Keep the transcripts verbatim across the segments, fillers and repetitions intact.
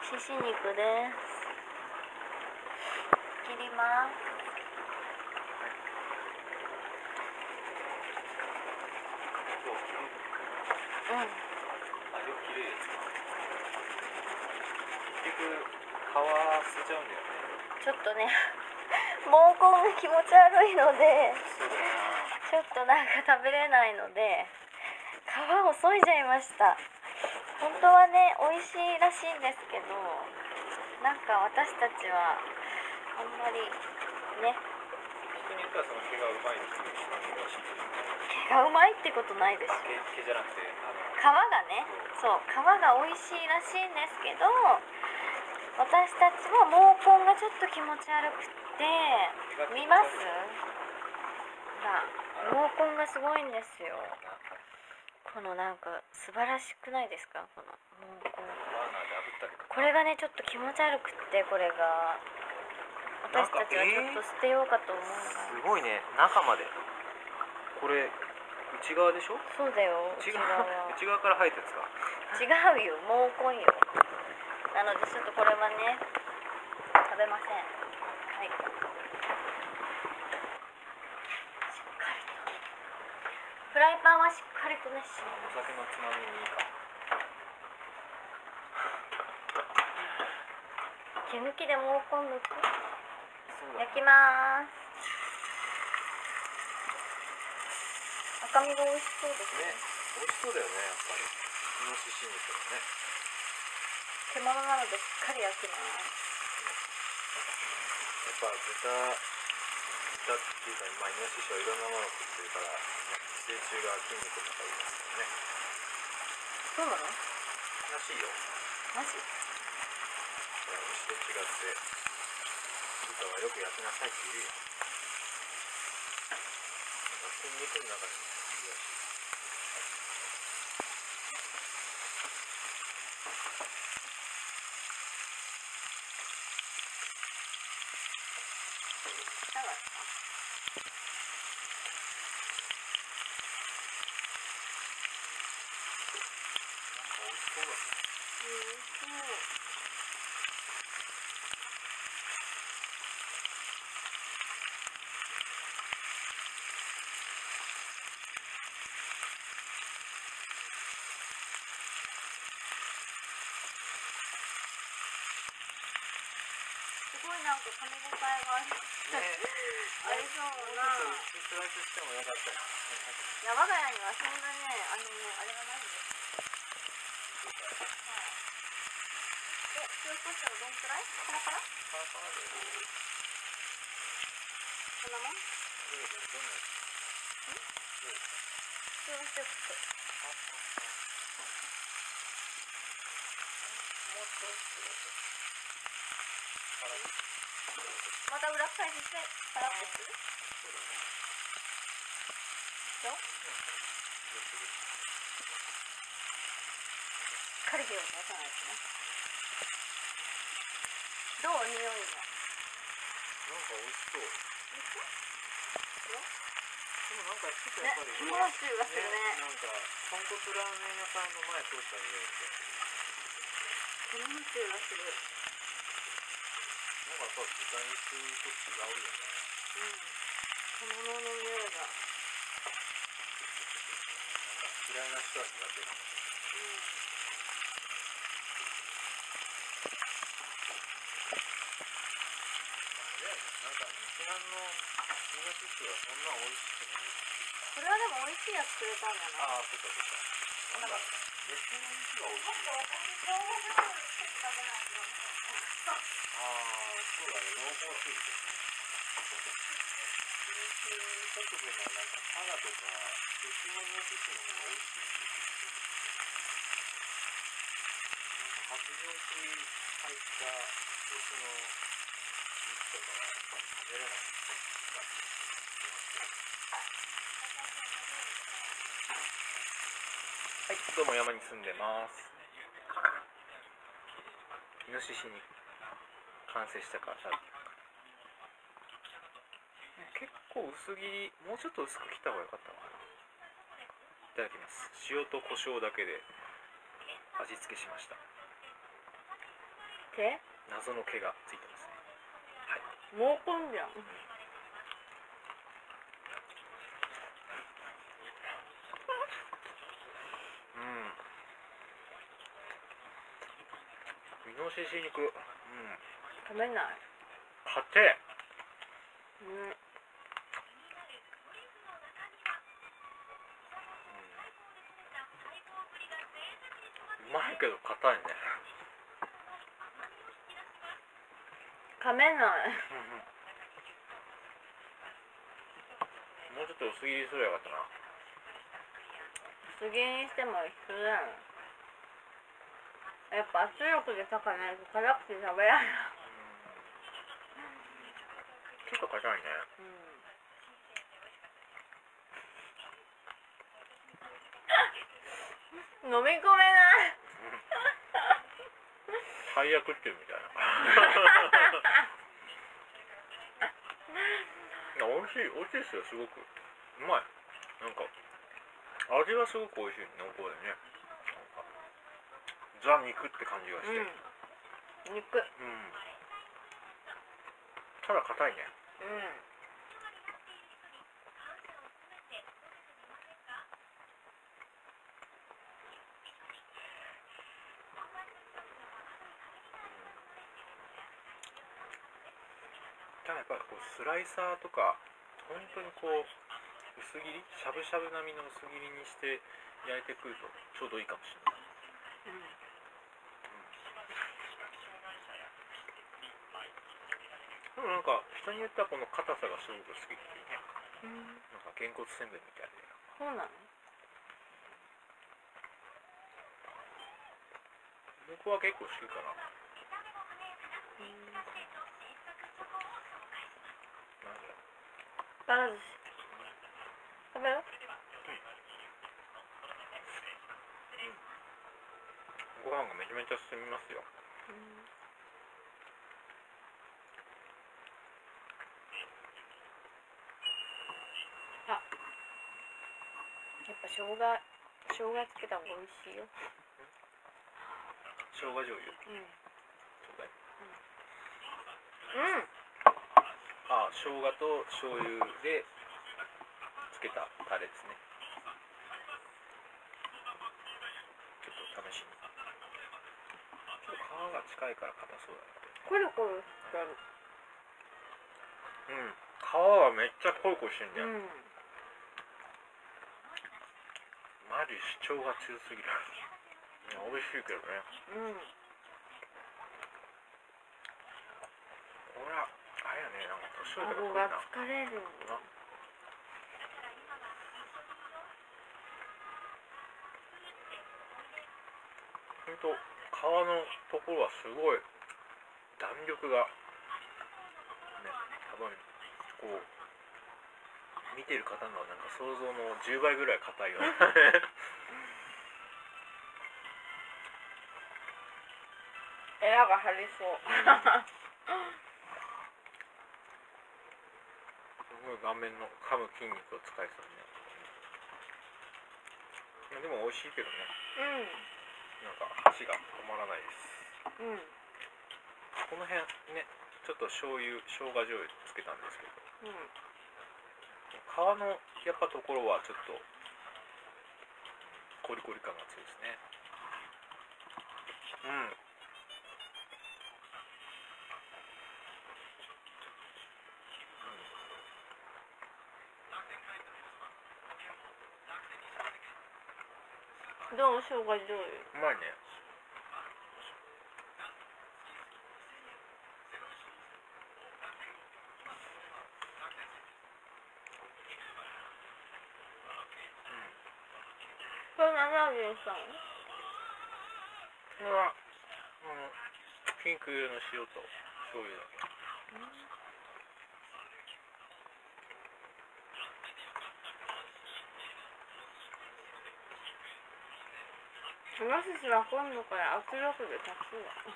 しし肉です。切ります。うん。あ、よく切れるやつか。結局皮捨てちゃうんだよね。ちょっとね毛根が気持ち悪いので、ちょっとなんか食べれないので皮を削いじゃいました。本当はね美味しいらしいんですけど、なんか私たちはあんまりね。人によってはその毛がうまいっていう人もいるらしいけど、毛がうまいってことないですよ。毛、毛じゃなくてあの皮がね、そう皮が美味しいらしいんですけど、私たちは毛根がちょっと気持ち悪くって見ます？ほら毛根がすごいんですよ。このなんか素晴らしくないですか、この毛根。これがねちょっと気持ち悪くって、これが私たちはちょっと捨てようかと思うのが、えー、すごいね、中まで。これ内側でしょ？そうだよ、内側。内側から生えてるんですか？違うよ、毛根よ。なのでちょっとこれはね食べません。はい、しっかりとフライパンはしっかりとね、します。お酒のつまみにいいか。毛抜きで毛根抜く。焼きまーす。赤身が美味しそうですね。美味しそうだよね、やっぱり。イノシシ肉のね。獣なのでしっかり焼きます。やっぱ豚、豚っていうか、まあ、イノシシはいろんなものを食ってるから、寄生虫が筋肉の中にいますよね。そうなの？らしいよ。マジ？牛と違って豚はよく焼きなさいって言うよ。なんか筋肉の中にいるらしい。いかがですか？美味しそうだね。美味しそう。すごいなんか噛み応えがある。ね、ありそうな。スライスしてもよかったら。いや、我が家にはそんなね、あのね、あれがないんです。はい。え、塩コショウどんくらい？パラパラ？パラパラで。こんなもん？どれどれどんなやつ？ん？どれ？塩コショウ。もうちょっと。また裏返してパラッとする？そうだね。どう？しっかり火を通さないとね。どう？匂いが。なんか美味しそう。美味しそう？でもなんかちょっとやっぱりね、芋臭がするね。なんか豚骨ラーメン屋さんの前通した匂いで。芋臭がする。なんかやっぱ豚肉と違うよね。うん。獣の匂いが。なんか嫌いな人は苦手かもしれない。うん。なんか日南のイノシシはそんな美味しくない。これはでも美味しいやつくれたんじゃない？ああ、そっかそっか。なんか別の肉が美味しい。もっと私醤油醤油つけて食べないと。ああ、そうだね、濃厚すぎて。品種直後のなんか佐賀とか別のイノシシの方が美味しい。なんか発情期入った牛の肉とかはやっぱり食べれない。はい、どうも山に住んでます。イノシシに完成したから食べてるか。結構薄切り、もうちょっと薄く切った方が良かったのかな。いただきます。塩と胡椒だけで味付けしました。 毛？ 謎の毛がついてますね。はい。 毛根じゃん。 うん。イノシシ肉。うん。 食べない。 硬い。 うん。 うまいけど硬いね。 噛めない。うんうん、 もうちょっと薄切りすればよかったな。 薄切りにしても一緒だよ。やっぱ圧力で炊かないと辛くて食べられない。 ちょっと硬いね。 うん、飲み込めない。 最悪ってるみたいな。美味しい、美味しいですよ、すごく。うまい。なんか味はすごく美味しい、濃厚でね。ザ肉って感じがして。 うん、肉。うん。 ただ硬いね。 うん。 ただやっぱこうスライサーとか本当にこう薄切り、しゃぶしゃぶ並みの薄切りにして焼いてくるとちょうどいいかもしれない。うん、でもなんか人によってはこの硬さがすごく好きっていうね。うん、なんかげんこつせんべいみたいで。 そうなの？ 僕は結構好きかな。うん、 ばら寿司食べよう。 ご飯がめちゃめちゃ進みますよ。うん、 あ、やっぱ生姜生姜つけた方が美味しいよ。 生姜醤油。うん。そうだよ。 うん。 ああ、生姜と醤油でつけたタレですね。ちょっと試しに。ちょっと皮が近いから硬そうだな。 コリコリしてる。 うん。皮はめっちゃコリコリしてんだよ。うん、マジ主張が強すぎる。美味しいけどね。うん。ほら、あれやね、なんか年寄りとか疲れる。 ほんと皮のところはすごい弾力がね、多分こう見てる方のなんか想像のじゅうばいぐらい硬いよね。 エラが張りそう。 すごい顔面の噛む筋肉を使いそうね。でも美味しいけどね。うん。なんか箸が止まらないです。うん。この辺ね、ちょっと醤油、生姜醤油つけたんですけど。うん。皮のやっぱところはちょっとコリコリ感が強いですね。うん。 どう？生姜醤油。 うまいね。 これ何味にしたの？ これは、うん、ピンク色の塩と醤油だけ。 イノシシは今度から圧力で炊くわ。うん、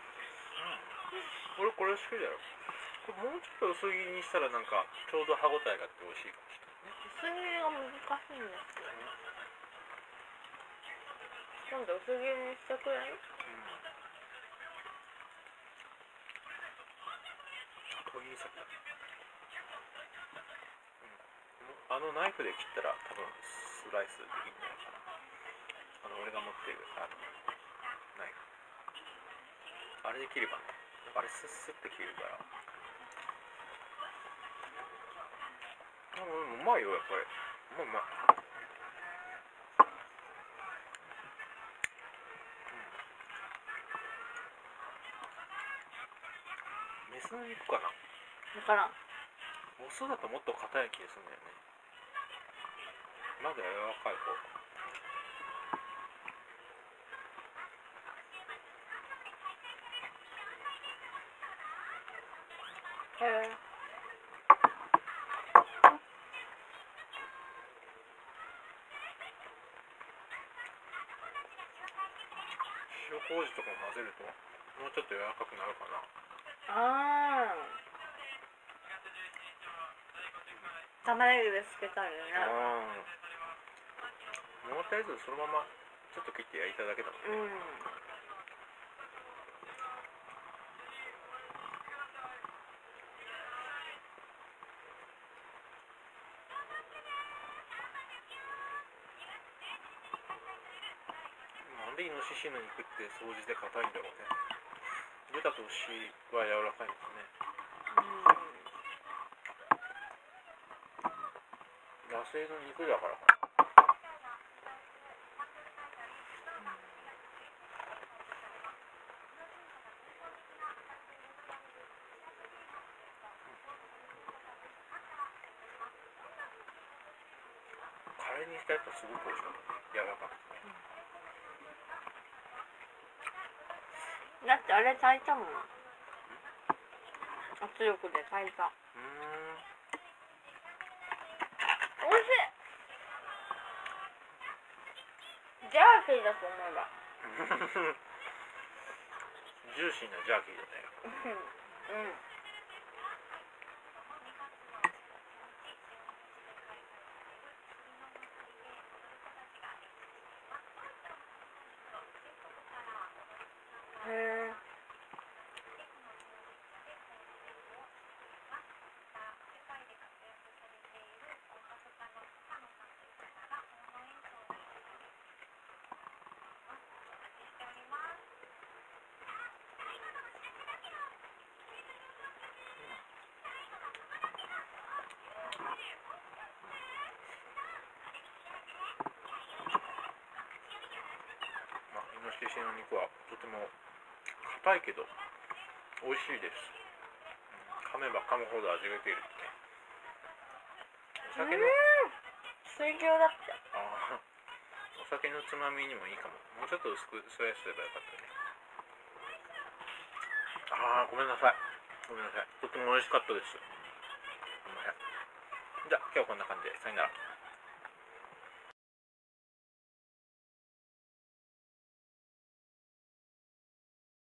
俺これ好きだよ。これもうちょっと薄切りにしたらなんかちょうど歯ごたえがあって美味しいかもしれないね。 薄切りが難しいんですよ。今度薄切りにしてくれる？うん、 指先だ、うん、あのナイフで切ったら多分スライスできるんじゃないかな。あの俺が持っているあのナイフ、あれで切ればね、あれスッスッって切るから。うん、うまいよやっぱり。うまいうまい。メスの肉かな。 分からん。 オスだともっと硬い気がするんだよね。まだ柔らかい方。 へえ。 塩麹とかも混ぜるともうちょっと柔らかくなるかな。 ああ。玉ねぎでつけたいよね。 もうとりあえずそのままちょっと切って焼いただけだもんね。うん。なんでイノシシの肉って掃除で硬いんだろうね。豚と牛は柔らかいんですね。うん、野生の肉だからかな。カレーにしたやつはすごく美味しかった。柔らかくて。 だってあれ炊いたもん。圧力で炊いた。うーん。おいしい。ジャーキーだと思えば。 ジューシーなジャーキーだね。うん。へえ。 イノシシの肉はとても硬いけど美味しいです。噛めば噛むほど味が出るってね。お酒の水餃だって。 ああ、お酒のつまみにもいいかも。もうちょっと薄くスライスすればよかったね。ああ、ごめんなさいごめんなさい、とても美味しかったです。じゃあ今日はこんな感じでさよなら。